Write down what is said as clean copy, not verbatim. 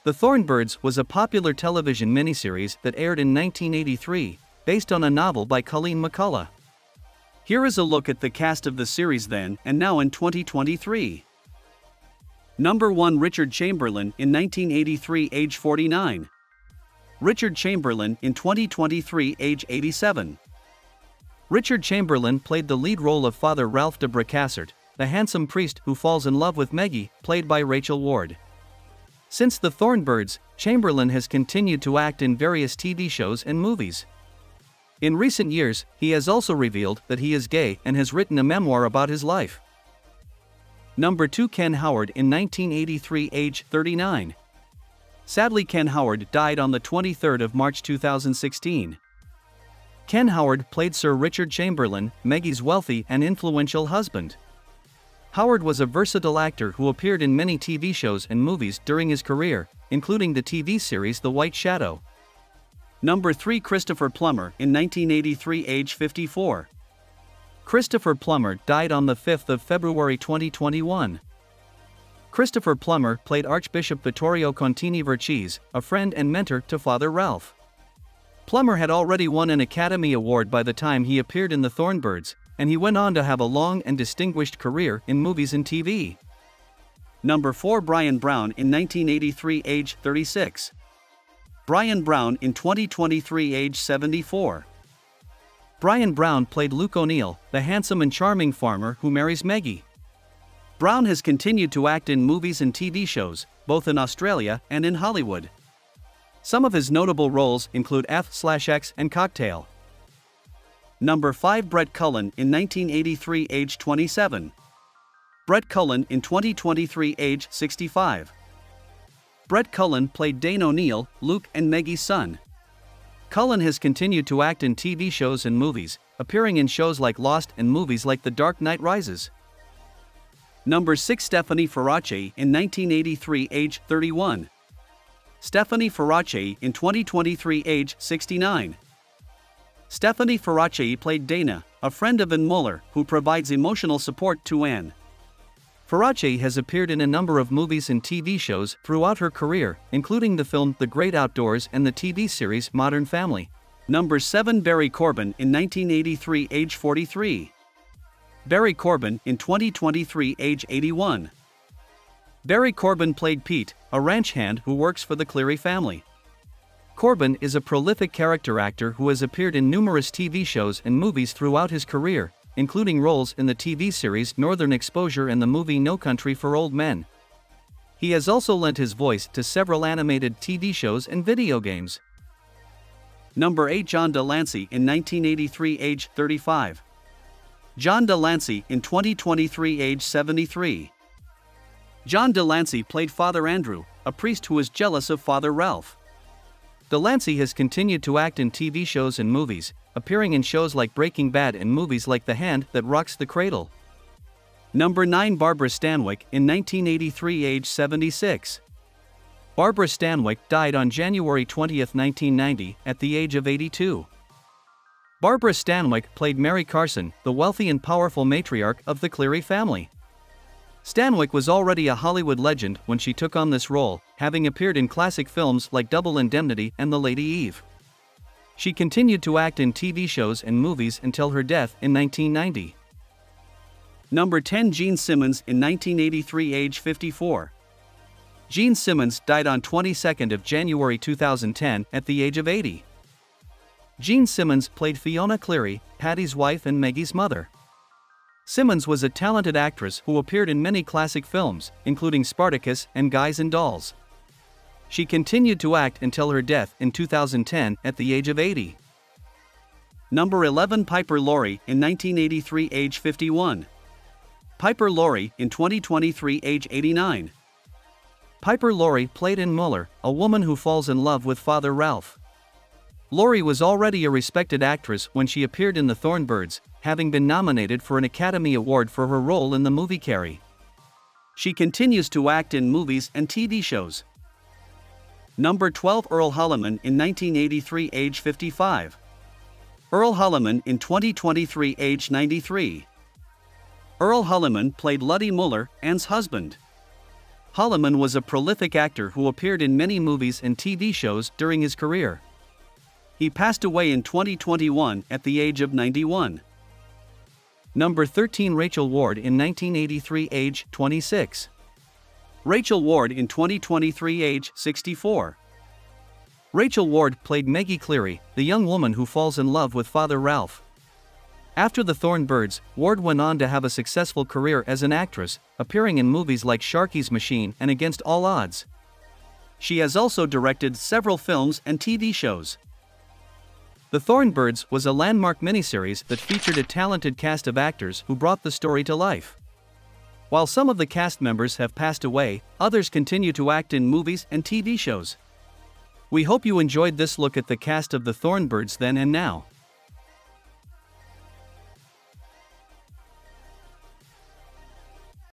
The Thornbirds was a popular television miniseries that aired in 1983, based on a novel by Colleen McCullough. Here is a look at the cast of the series then and now in 2023. Number 1, Richard Chamberlain, in 1983, age 49. Richard Chamberlain, in 2023, age 87. Richard Chamberlain played the lead role of Father Ralph de Bracassart, the handsome priest who falls in love with Meggie, played by Rachel Ward. Since The Thornbirds, Chamberlain has continued to act in various TV shows and movies. In recent years, he has also revealed that he is gay and has written a memoir about his life. Number 2, Ken Howard, in 1983, age 39. Sadly, Ken Howard died on the 23rd of March 2016. Ken Howard played Sir Richard Chamberlain, Meggie's wealthy and influential husband. Howard was a versatile actor who appeared in many TV shows and movies during his career, including the TV series The White Shadow. Number 3, Christopher Plummer, in 1983, age 54. Christopher Plummer died on the 5th of February 2021. Christopher Plummer played Archbishop Vittorio Contini Vercese, a friend and mentor to Father Ralph. Plummer had already won an Academy Award by the time he appeared in The Thornbirds, and he went on to have a long and distinguished career in movies and TV. Number 4, Brian Brown, in 1983, age 36. Brian Brown, in 2023, age 74. Brian Brown played Luke O'Neill, the handsome and charming farmer who marries Meggie. Brown has continued to act in movies and TV shows, both in Australia and in Hollywood. Some of his notable roles include F/X and Cocktail. Number 5, Brett Cullen, in 1983, age 27. Brett Cullen, in 2023, age 65. Brett Cullen played Dane O'Neill, Luke and Meggie's son. Cullen has continued to act in TV shows and movies, appearing in shows like Lost and movies like The Dark Knight Rises. Number 6, Stephanie Farace, in 1983, age 31. Stephanie Farace, in 2023, age 69. Stephanie Farace played Dana, a friend of Anne Muller who provides emotional support to Anne. Farace has appeared in a number of movies and TV shows throughout her career, including the film The Great Outdoors and the TV series Modern Family. Number 7, Barry Corbin, in 1983, age 43. Barry Corbin, in 2023, age 81. Barry Corbin played Pete, a ranch hand who works for the Cleary family. Corbin is a prolific character actor who has appeared in numerous TV shows and movies throughout his career, including roles in the TV series Northern Exposure and the movie No Country for Old Men. He has also lent his voice to several animated TV shows and video games. Number 8, John de Lancie, in 1983, age 35. John de Lancie, in 2023, age 73. John de Lancie played Father Andrew, a priest who is jealous of Father Ralph. De Lancie has continued to act in TV shows and movies, appearing in shows like Breaking Bad and movies like The Hand That Rocks the Cradle. Number 9, Barbara Stanwyck, in 1983, age 76. Barbara Stanwyck died on January 20, 1990, at the age of 82. Barbara Stanwyck played Mary Carson, the wealthy and powerful matriarch of the Cleary family. Stanwyck was already a Hollywood legend when she took on this role, having appeared in classic films like Double Indemnity and The Lady Eve. She continued to act in TV shows and movies until her death in 1990. Number 10, Gene Simmons, in 1983, age 54. Gene Simmons died on 22nd of January 2010 at the age of 80. Gene Simmons played Fiona Cleary, Patty's wife and Meggie's mother. Simmons was a talented actress who appeared in many classic films, including Spartacus and Guys and Dolls. She continued to act until her death in 2010 at the age of 80. Number 11, Piper Laurie, in 1983, age 51. Piper Laurie, in 2023, age 89. Piper Laurie played Anne Muller, a woman who falls in love with Father Ralph. Laurie was already a respected actress when she appeared in The Thornbirds, having been nominated for an Academy Award for her role in the movie Carrie. She continues to act in movies and TV shows. Number 12, Earl Holliman, in 1983, age 55. Earl Holliman, in 2023, age 93. Earl Holliman played Luddy Muller, Anne's husband. Holloman was a prolific actor who appeared in many movies and TV shows during his career. He passed away in 2021 at the age of 91. Number 13. Rachel Ward in 1983, age 26. Rachel Ward in 2023, age 64. Rachel Ward played Maggie Cleary, the young woman who falls in love with Father Ralph. After The Thorn Birds, Ward went on to have a successful career as an actress, appearing in movies like Sharky's Machine and Against All Odds. She has also directed several films and TV shows. The Thorn Birds was a landmark miniseries that featured a talented cast of actors who brought the story to life. While some of the cast members have passed away, others continue to act in movies and TV shows. We hope you enjoyed this look at the cast of The Thorn Birds then and now.